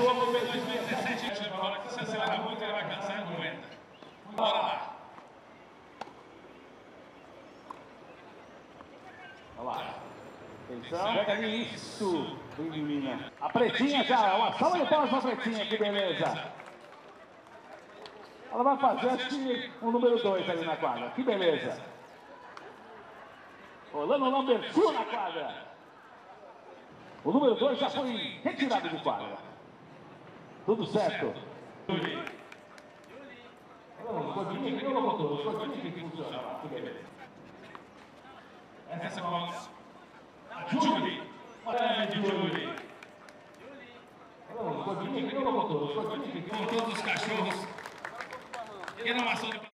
jogo em 2017. A hora que você acelera muito, ele vai cansar e não aguenta. Bora lá. Olha lá. Atenção. Pega ali isso. Menina. A pretinha já. Uma salva de palmas pra pretinha. Que beleza. Ela vai fazer, acho que, o número 2 ali na quadra. Que beleza. Rolando o number 2 na quadra. O número 2 já foi retirado de quadra. Tudo certo. Essa bola. A Julie. Olha a Julie. Com todos os cachorros. E na maçã de